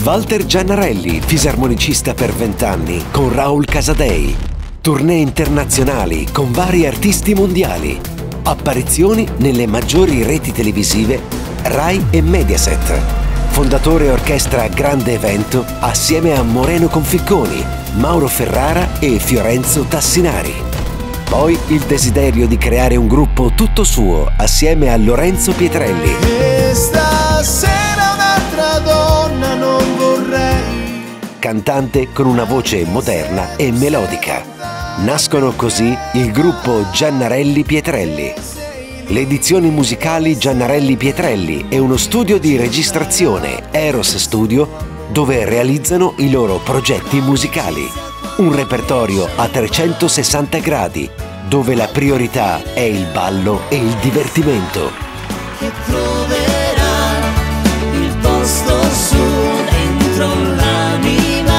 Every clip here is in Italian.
Walter Giannarelli, fisarmonicista per 20 anni, con Raul Casadei. Tournée internazionali con vari artisti mondiali. Apparizioni nelle maggiori reti televisive Rai e Mediaset. Fondatore orchestra Grande Evento assieme a Moreno Conficconi, Mauro Ferrara e Fiorenzo Tassinari. Poi il desiderio di creare un gruppo tutto suo assieme a Lorenzo Pietrelli. E stasera un'altra donna non vorrei. Cantante con una voce moderna e melodica. Nascono così il gruppo Giannarelli Pietrelli. Le edizioni musicali Giannarelli Pietrelli è uno studio di registrazione Eros Studio dove realizzano i loro progetti musicali. Un repertorio a 360 gradi dove la priorità è il ballo e il divertimento. Che troverà il posto su dentro l'anima.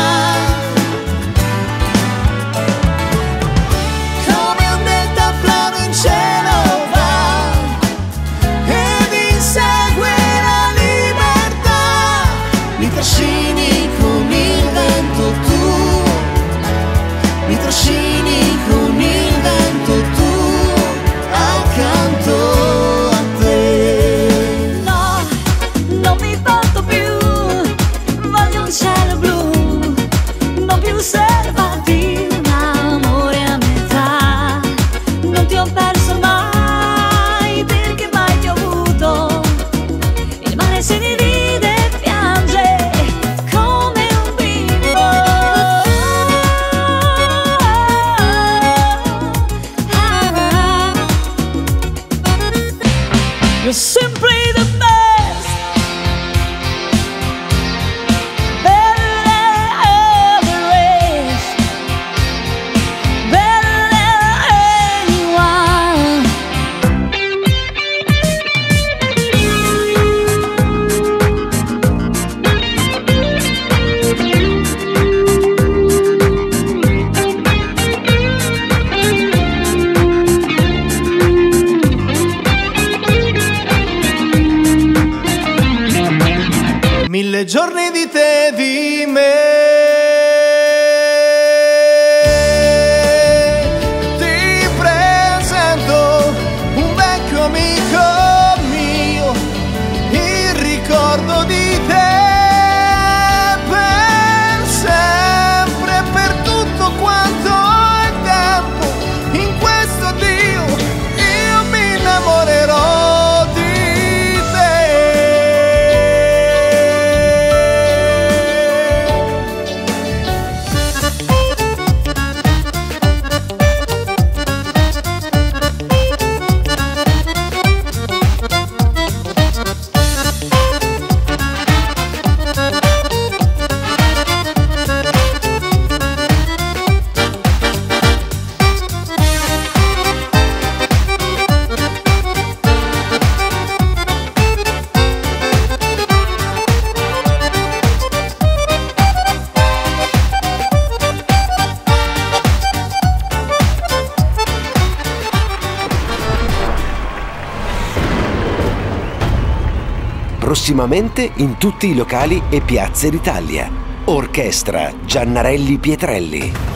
Come un deltaplano in cielo va ed insegue la libertà. Mi trascini con il vento tu, mi trascini con il vento tu, accanto a te. No, non mi batto più, voglio un cielo blu, non più servati un amore a metà. Non ti ho perso mai, perché mai ti ho avuto. Il mare si divide e piange come un bimbo. You're simply the best, better than ever is, better than anyone. Mille giorni di te, di me. Ti presento un vecchio amico mio, il ricordo di te per sempre, per tutto quanto è tempo. In questo Dio io mi innamorerò di te. Prossimamente in tutti i locali e piazze d'Italia. Orchestra Giannarelli Pietrelli.